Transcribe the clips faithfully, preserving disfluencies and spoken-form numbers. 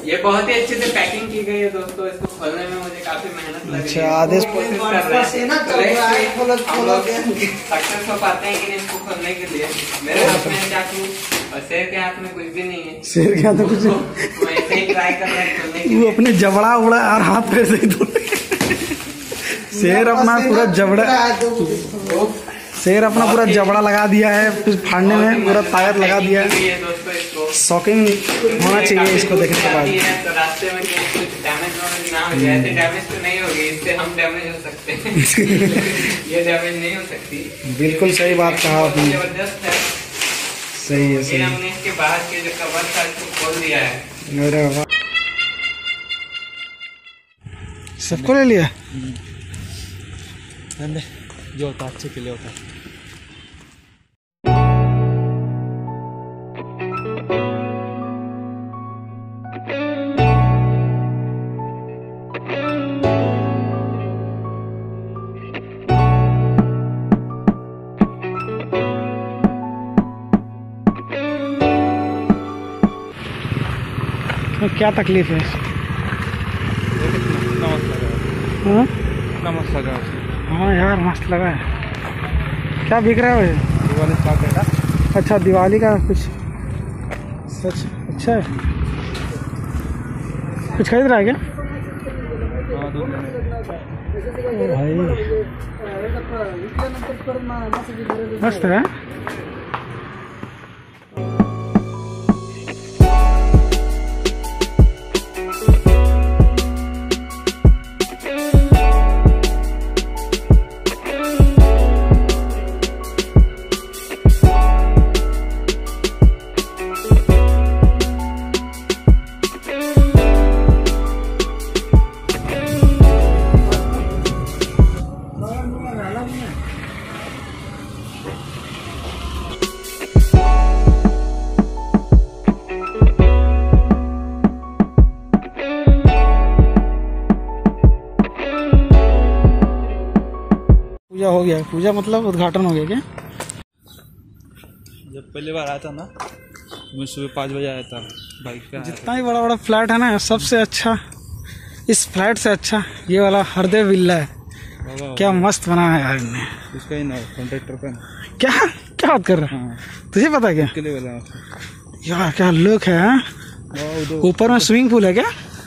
ये बहुत ही अच्छे से पैकिंग की गई है दोस्तों। इसको खोलने में मुझे काफी मेहनत लगी। अच्छा, आदेश कोशिश कर रहे हैं सक्सेस हो पाते हैं कि नहीं इसको खोलने के लिए। मेरे हाथ में चाकू और शेर के हाथ में कुछ भी नहीं है। शेर के हाथ में कुछ मैं ऐसे ही ट्राई कर रहा हूँ खोलने के लिए। वो अपने जबड़ा उड़ा और हाथ पैर से शेर अपना पूरा जबड़ा शेर अपना पूरा जबड़ा लगा दिया है, फिर फाड़ने में पूरा ताकत लगा दिया है। शॉकिंग होना चाहिए इसको देखने के बाद। तो रास्ते में कुछ डैमेज ना हो जाए। ऐसे डैमेज तो नहीं होगी, इससे हम डैमेज हो सकते हैं। ये डैमेज नहीं हो सकती। बिल्कुल सही बात कहा आपने। जबरदस्त है। सही है, सही है। हमने इसके बाहर के जो कवर था इसको खोल दिया है। अरे वाह, सबको ले लिया। जो होता अच्छे के लिए होता है। तो क्या तकलीफ है? हाँ मस्त लगा। हाँ यार मस्त लगा है। क्या बिक रहा है भाई? दिवाली स्टॉक है। अच्छा, दिवाली का कुछ सच अच्छा है। कुछ खरीद रहा है क्या? भाई मस्त है। पूजा हो गया। पूजा मतलब उद्घाटन हो गया क्या? जब पहली बार आया था ना, मैं सुबह पाँच बजे आया था बाइक पे। जितना ही बड़ा बड़ा फ्लैट है ना, सबसे अच्छा इस फ्लैट से अच्छा ये वाला हरदेव विल्ला है। क्या मस्त बना है यार इनने। इसका ही ना कॉन्ट्रैक्टर का। क्या क्या बात कर रहा है? तुझे पता क्या? के लिए बोला यार क्या लुक है। ऊपर में स्विमिंग पूल है क्या?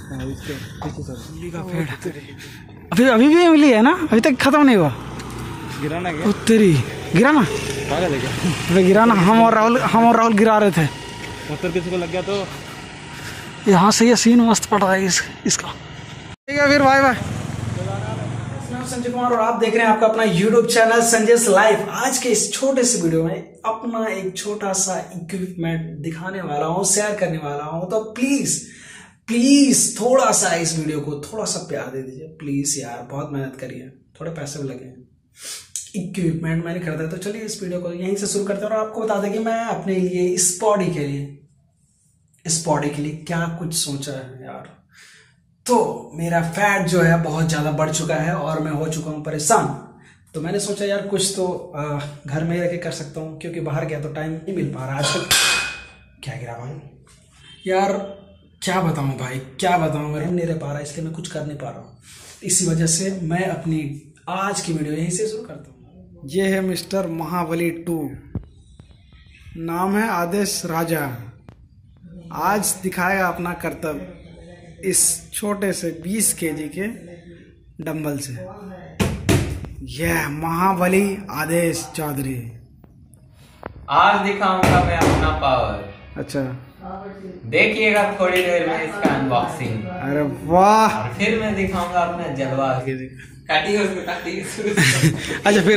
अभी अभी भी मिली है ना, अभी तक खत्म नहीं हुआ। गिराना क्या? उत्तरी गिराना पागल है क्या? अबे गिराना हम और राहुल हम और राहुल गिरा रहे थे। पत्थर किसी को लग गया तो यहाँ से ये सीन मस्त पड़ रहा है इस, इसका। ठीक है फिर, बाय बाय। संजय कुमार और आप देख रहे हैं आपका अपना यूट्यूब चैनल संजय लाइफ। आज के इस छोटे से वीडियो में अपना एक छोटा सा इक्विपमेंट दिखाने वाला हूँ, शेयर करने वाला हूँ। तो प्लीज प्लीज थोड़ा सा इस वीडियो को थोड़ा सा प्यार दे दीजिए प्लीज यार। बहुत मेहनत करिए, थोड़े पैसे भी लगे। इक्विपमेंट मैंने खरीदा, तो चलिए इस वीडियो को यहीं से शुरू करते हैं। और आपको बता दें कि मैं अपने लिए इस बॉडी के लिए इस बॉडी के लिए क्या कुछ सोचा है यार। तो मेरा फैट जो है बहुत ज़्यादा बढ़ चुका है और मैं हो चुका हूँ परेशान। तो मैंने सोचा यार कुछ तो आ, घर में ही रह के कर सकता हूँ, क्योंकि बाहर गया तो टाइम नहीं मिल पा रहा आजकल। क्या गिरा भाई यार, क्या बताऊँ भाई, क्या बताऊँ, मैं नहीं रह पा रहा, इसलिए मैं कुछ कर नहीं पा रहा हूँ। इसी वजह से मैं अपनी आज की वीडियो यहीं से शुरू करता हूँ। ये है मिस्टर महाबली टू, नाम है आदेश राजा। आज दिखाएगा अपना कर्तव्य इस छोटे से बीस केजी के डंबल से। यह महाबली आदेश चौधरी। आज दिखाऊंगा मैं अपना पावर। अच्छा, देखिएगा थोड़ी देर में इसका अनबॉक्सिंग। अरे वाह। और फिर मैं दिखाऊंगा अपना जलवा। काटिए उसको, काटिए। अच्छा फिर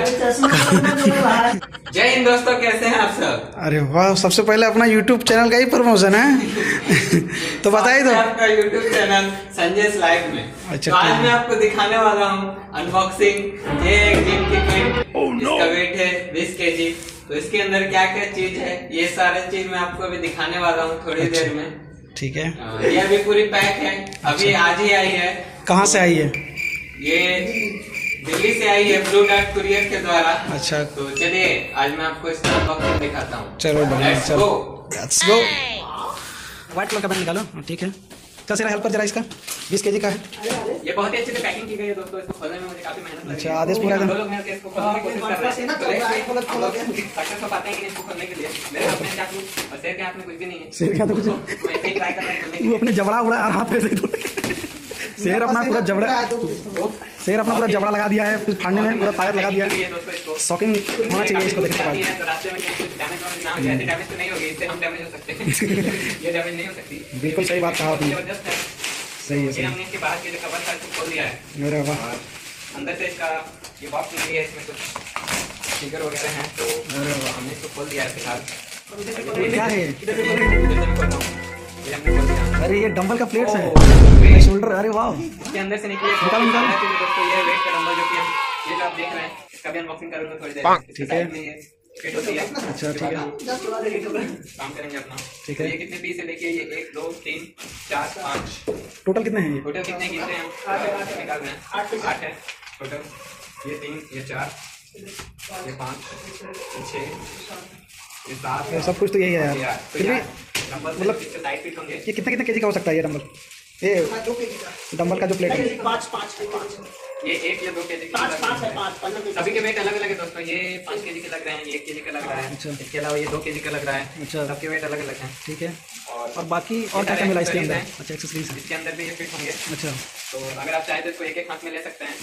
जय हिंद दोस्तों, कैसे हैं आप सब? अरे वाह, सबसे पहले अपना यूट्यूब चैनल का ही प्रमोशन है। तो बताइए तो। आपका यूट्यूब चैनल संजय लाइफ में। अच्छा, तो आज मैं आपको दिखाने वाला हूँ अनबॉक्सिंग। ये एक जिम की किट, इसका वेट है बीस केजी। तो इसके अंदर क्या क्या चीज है, ये सारे चीज मैं आपको अभी दिखाने वाला हूँ थोड़ी अच्छा, देर में। ठीक है। ये अभी पूरी पैक है, अभी अच्छा, आज ही आई है। कहाँ से आई है? ये दिल्ली से आई है, ब्लू डार्ट कुरियर के द्वारा। अच्छा, तो चलिए आज मैं आपको इसका अनबॉक्सिंग दिखाता हूँ। चलो let's go, let's go. White colour का पैन निकालो। हाँ, ठीक है। चल सेरा हेल्प कर जरा, इसका बीस केजी का है। ये बहुत ही अच्छे से पैकिंग की गई है दोस्तों, इसको खोलने में मुझे काफी मेहनत लगी। अच्छा, आदेश पूरा एकदम। हम लोग मिलकर इसको खोलने की कोशिश कर रहे हैं, तो एक हम लोग सक्सेस हो पाते हैं कि इसको खोलने के लिए। मेरे हाथ में चाकू और शेर के हाथ में कुछ भी नहीं है। शेर के हाथ में कुछ मैं ऐसे ही ट्राई कर रहा हूं खोलने के वो लिए। अपने जबड़ा उड़ा और हाथ पे शेर अपना पूरा जबड़ा शेर अपना पूरा जबड़ा लगा दिया है, फिर फाड़ने में पूरा फायर लगा दिया है। शॉकिंग होना चाहिए इसको देखने के बाद। तो रास्ते में कुछ डैमेज होने ना हो जाए, डैमेज तो नहीं होगी, इससे हम डैमेज हो सकते हैं। ये डैमेज नहीं हो सकती। बिल्कुल सही बात कहा आपने। जबरदस्त है। सही है, ये सही। हमने इसके बाहर के जो कवर था इसको खोल दिया है। मेरे वाह, और अंदर से इसका ये बॉक्स निकली है, इसमें कुछ स्टिकर वगैरह हैं, तो हमने इसको खोल दिया है फिलहाल। क्या है? इधर से मैं खोल रहा हूँ। ये हमने खोल दिया। अरे ये डंबल का प्लेट्स है, शोल्डर। अरे वाह, इसके अंदर से निकली निकाल, निकाल। दोस्तों ये वेट का डंबल जो कि हम ये जो आप देख रहे हैं, इसका भी अनबॉक्सिंग करूंगा थोड़ी देर। ठीक है। फिट होती है। अच्छा, ठीक है। काम करेंगे अपना। ठीक है। ये कितने पीस है देखिए, ये एक दो तीन चार पाँच, टोटल कितने हैं ये? टोटल कितने गिनते हैं हम? निकाल रहे हैं। आठ है टोटल। ये तीन, ये चार, ये पाँच, ये छः, ये सात, ये सब कुछ तो यही है यार। ये आठ। तो फिर भी यार डंबल मतलब इससे टाइट फिट होंगे। ये कितने कितने केजी का हो सकता है ये डंबल? ये डंबल का जो प्लेट है पाँच पाँच पाँच ये एक या दो केजी पाँच पाँच है पाँच पंद्रह सभी के वेट अलग अलग है दोस्तों। ये पाँच केजी के लग रहे हैं, ये एक केजी का लग रहा है। अच्छा। इसके अलावा ये दो केजी का लग रहा है। अच्छा। सबके वेट अलग अलग हैं। ठीक है। और और बाकी और क्या क्या मिला इसके अंदर? अच्छा, एक्सेसरीज है। इसके अंदर भी ये फिट होंगे। अच्छा, तो अगर आप चाहे तो इसको एक एक हाथ में ले सकते हैं।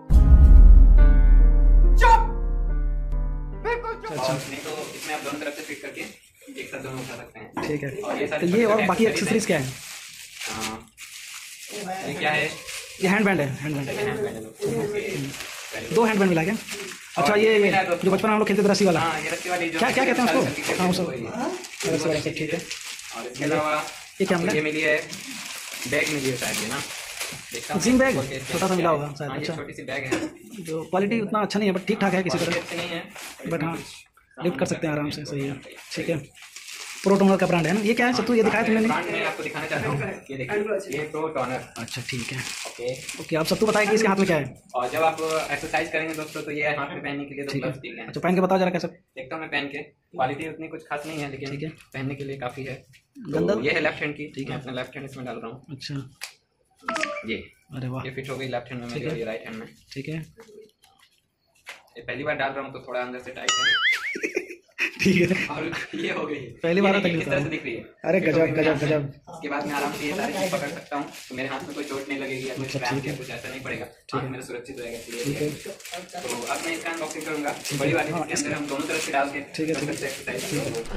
अच्छा, और नहीं तो इसमें आप दोनों तरफ से फिट करके एक साथ दोनों उठा सकते हैं। ठीक है। और ये तो सारे ये और छोटे बाकी छोटे एक्सेसरीज क्या है? हाँ, ये क्या है? ये हैंड बैंड है, हैंड बैंड। हैंड बैंड है दोस्तों। दो हैंड बैंड मिला क्या? अच्छा, ये ये जो बचपन में हम लोग खेलते थे रस्सी वाला, हाँ, ये रस्सी वाली जो क्या क्या कहते हैं सारी उसको? सर्किट हाँ, है, उसको वही है। रस्सी वाला, ठीक है। और इसके अलावा ये क्या मिला? ये मिली है बैग मिली है शायद, ये ना देखता हूँ। Gym bag? खोल के इसके छोटा सा मिला होगा हाँ, शायद। ये अच्छा, छोटी सी बैग है। जो क्वालिटी उतना अच्छा नहीं है बट ठीक ठाक है किसी क्वालिटी तरह, अच्छी नहीं है बट हाँ लिफ्ट कर सकते हैं आराम से। सही है, ठीक है। प्रो टोनर का ब्रांड है ना ये? क्या है सत्तू, ये दिखाया तुमने नहीं? ब्रांड मैं आपको दिखाना चाहता हूँ। ये देखिए, ये प्रो टोनर। अच्छा, ठीक है। ओके। ओके, आप सत्तू बताइए कि इसके हाथ में क्या है? और जब आप एक्सरसाइज करेंगे दोस्तों तो ये हाथ में पहनने के लिए तो ठीक है। ग्लव्स ठीक है। अच्छा, पहन के बताओ जरा कैसे। देखता हूँ मैं पहन के, क्वालिटी उतनी कुछ खास नहीं है लेकिन ठीक है। पहनने के लिए काफी है। गंदा? तो ये है लेफ्ट हैंड की, ठीक है। अपना लेफ्ट हैंड इसमें डाल रहा हूँ। अच्छा, ये अरे वाह, ये फिट हो गई लेफ्ट हैंड में ठीक मेरी, है। और ये राइट हैंड में। ठीक है, ये पहली बार डाल रहा हूँ तो थोड़ा अंदर से टाइट है। ठीक है। और ये हो गई पहली बार ये तक देखिए, किस तरह से नहीं दिख रही है। अरे फिट हो गजब गई गजब मेरे हाथ गजब। में। इसके बाद मैं आराम से ये सारी चीज पकड़ सकता हूँ, तो मेरे हाथ में कोई चोट नहीं लगेगी या कुछ अच्छा, क्रैम्प ठीक या है। कुछ ऐसा नहीं पड़ेगा। ठीक हाथ है। मेरा सुरक्षित रहेगा। ठीक है, तो अब मैं इसका अनबॉक्सिंग करूंगा बड़ी वाली, हाँ, जिसके अंदर हम दोनों तरफ से डाल के ठीक है, ठीक है। एक्सरसाइज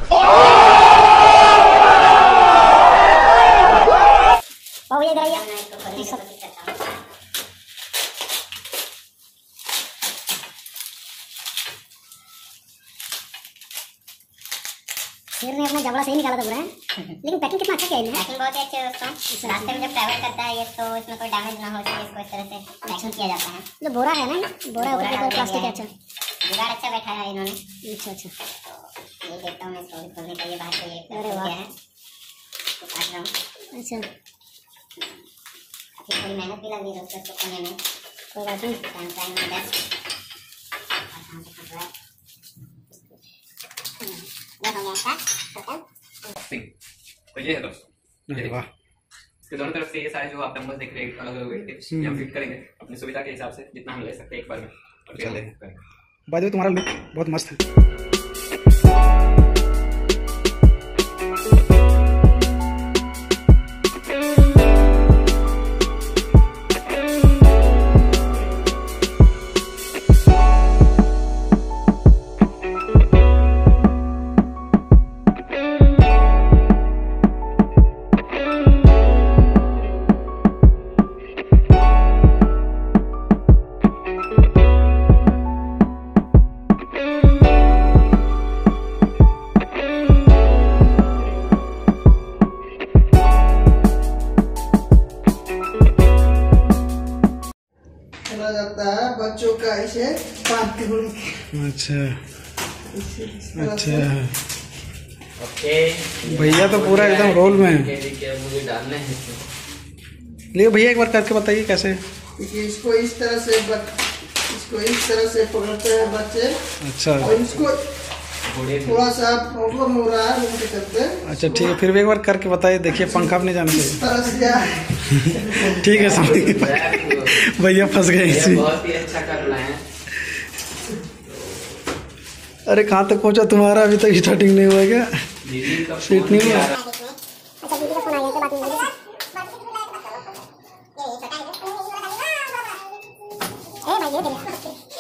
बाबू ये इधर आइए। शेर ने अपना जबड़ा सही निकाला था पूरा है। लेकिन पैकिंग कितना अच्छा किया है। पैकिंग बहुत ही अच्छी है दोस्तों। रास्ते में जब ट्रैवल करता है ये तो इसमें कोई डैमेज ना हो इसलिए इसको इस तरह से पैकिंग किया जाता है। जो बोरा है ना, बोरा ऊपर के प्लास्टिक है। अच्छा, जुगाड़ अच्छा बैठा है इन्होंने। अच्छा अच्छा, तो ये देखता हूँ मैं इसको खोलने का। ये बाहर से ये अरे वाह है, तो काट रहा हूँ। अच्छा, काफी थोड़ी मेहनत भी लग रही है दोस्तों इसको खोलने में। कोई बात नहीं, टाइम टाइम में बेस्ट। तो ये है दोस्तों। अरे वाह, इसके दोनों तरफ से ये सारे जो आप डंबल्स देख रहे हैं अलग अलग वेट के, ये हम फिट करेंगे अपनी सुविधा के हिसाब से जितना हम ले सकते हैं एक बार में। और फिर हम करेंगे। बाय द वे तुम्हारा लुक बहुत मस्त है। चला जाता है बच्चों का इसे बांध के बोल के। अच्छा अच्छा, ओके, भैया तो पूरा एकदम रोल में है। मुझे डालने हैं इसमें। ले भैया एक बार करके बताइए कैसे। देखिए इसको इस तरह से बच, इसको इस तरह से पकड़ते हैं बच्चे। अच्छा, और इसको थोड़े भी। थोड़ा सा प्रॉब्लम हो रहा है रूम के चलते। अच्छा ठीक है, फिर भी एक बार करके बताइए। देखिए पंखा भी नहीं जाना चाहिए। इस तरह से क्या ठीक है समझ गए भैया, फंस गए ये इसमें। बहुत ही अच्छा कर रहे हैं। अरे कहाँ तक पहुँचा तुम्हारा? अभी तक स्टार्टिंग नहीं हुआ क्या? दीदी का फिट फोन नहीं भी हुआ? आ रहा है। अच्छा दीदी का फोन आ गया, बात नहीं होगी। ए भाई ये देखो।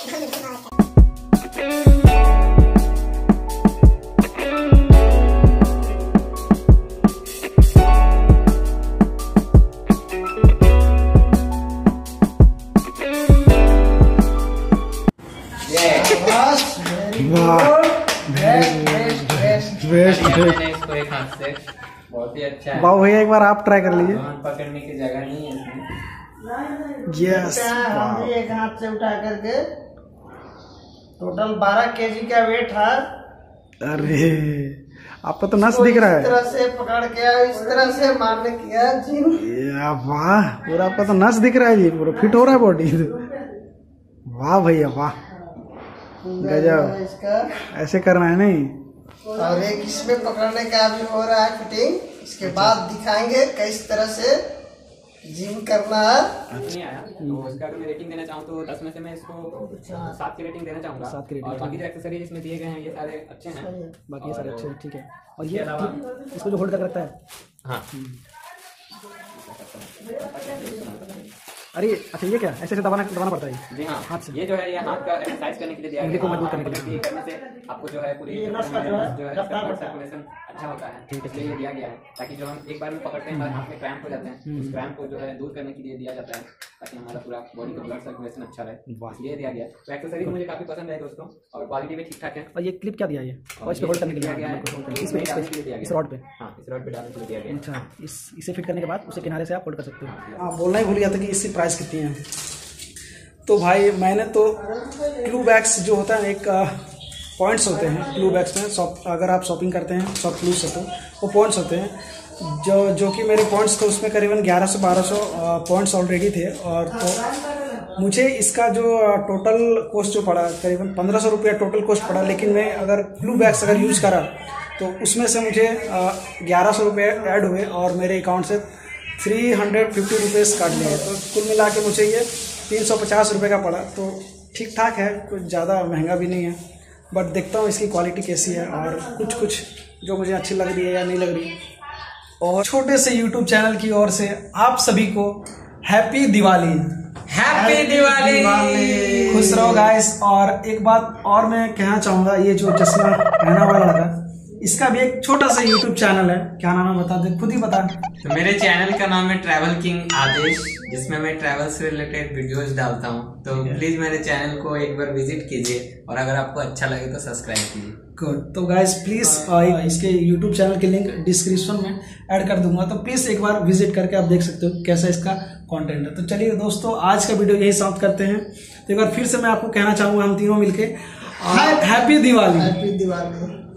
बस वाह बेस्ट बेस्ट बेस्ट बढ़िया, बेस्ट। मैंने इसको एक हाथ से बहुत ही अच्छा है। वाह भैया, एक बार आप ट्राई कर लीजिए। हाथ पकड़ने की जगह नहीं है इसमें। यस हम भी एक हाथ से उठा करके टोटल बारह केजी का वेट है। अरे आपका तो नस दिख रहा इस है। तरह से पकड़ के इस तरह से मारने किया जिम। या वाह, पूरा आपका तो नस दिख रहा है जी, पूरा फिट हो रहा है बॉडी। वाह भैया वाह, गजब। इसका ऐसे करना है नहीं? और एक इसमें पकड़ने का भी हो रहा है फिटिंग। इसके बाद दिखाएंगे किस तरह से जिम करना है। नहीं आया तो इसका अगर मैं रेटिंग देना चाहूँ तो दस में से मैं इसको सात की रेटिंग देना चाहूँगा। सात की rating और बाकी जो एक्सेसरीज इसमें दिए गए हैं ये सारे अच्छे हैं। बाकी ये सारे और- अच्छे हैं, ठीक है। और ये इसके अलावा- clip, इसको जो होल्ड करके रखता है। हाँ अरे अच्छा ये क्या, ऐसे ऐसे दबाना दबाना पड़ता है? जी हाँ, हाथ से। ये जो है ये हाथ का एक्सरसाइज करने के लिए दिया उंगली को गया है। मजबूत करने के लिए। ये करने से आपको जो है पूरी जो है इसका ब्लड सर्कुलेशन अच्छा होता है, इसलिए ये दिया गया है ताकि जो हम एक बार में पकड़ते हैं हाथ में क्रैम्प हो जाते हैं, उस क्रैम्प को जो है दूर करने के लिए दिया जाता है ताकि हमारा पूरा बॉडी का ब्लड सर्कुलेशन अच्छा रहे, इसलिए दिया गया है। तो एक्सेसरीज मुझे काफी पसंद है दोस्तों, और क्वालिटी भी ठीक ठाक है। और ये क्लिप क्या दिया है? ये और इसको होल्ड करने के लिए दिया गया है, इस इसमें पे डालने के लिए दिया इस गया है। रॉड पे। हाँ, इस रॉड पे डालने के लिए दिया गया है। अच्छा, इस इसे फिट करने के बाद उसे किनारे से आप होल्ड कर सकते हो। हाँ, बोलना ही भूल गया था कि इसकी प्राइस कितनी है। तो भाई मैंने तो क्लू बैग्स जो होता है, एक पॉइंट्स होते हैं क्लू बैग्स में, शॉप अगर आप शॉपिंग करते हैं शॉप क्लू से, तो वो पॉइंट्स होते हैं जो जो कि मेरे पॉइंट्स थे उसमें करीबन ग्यारह सौ बारह सौ पॉइंट्स ऑलरेडी थे। और तो मुझे इसका जो टोटल कॉस्ट जो पड़ा करीबन पंद्रह सौ रुपया टोटल कॉस्ट पड़ा। लेकिन मैं अगर क्लू बैग्स अगर यूज़ करा तो उसमें से मुझे ग्यारह सौ रुपये ऐड हुए और मेरे अकाउंट से थ्री हंड्रेड फिफ्टी रुपीज़ काट लिए। तो कुल मिला के मुझे ये तीन सौ पचास रुपये का पड़ा। तो ठीक ठाक है, कुछ ज़्यादा महंगा भी नहीं है। बट देखता हूँ इसकी क्वालिटी कैसी है और कुछ कुछ जो मुझे अच्छी लग रही है या नहीं लग रही। और छोटे से यूट्यूब चैनल की ओर से आप सभी को हैप्पी दिवाली। हैप्पी दिवाली, खुश रहो गाइस। और एक बात और मैं कहना चाहूँगा, ये जो चश्मा पहना हुआ लड़का, इसका भी एक छोटा सा यूट्यूब चैनल है। क्या नाम है बता दे, खुद ही बता। तो मेरे चैनल का नाम है ट्रैवल किंग आदेश, जिसमें मैं ट्रैवल से रिलेटेड वीडियोस डालता हूँ। तो प्लीज मेरे चैनल को एक बार विजिट कीजिए और अगर आपको अच्छा लगे तो सब्सक्राइब कीजिए। गुड। तो गाइस प्लीज इसके यूट्यूब चैनल के लिंक डिस्क्रिप्शन में ऐड कर दूंगा, तो प्लीज एक बार विजिट करके आप देख सकते हो कैसा इसका कंटेंट है। तो चलिए दोस्तों, आज का वीडियो यही समाप्त करते हैं। तो एक बार फिर से मैं आपको कहना चाहूंगा, हम तीनों मिलके हैप्पी दिवाली। हैप्पी दिवाली।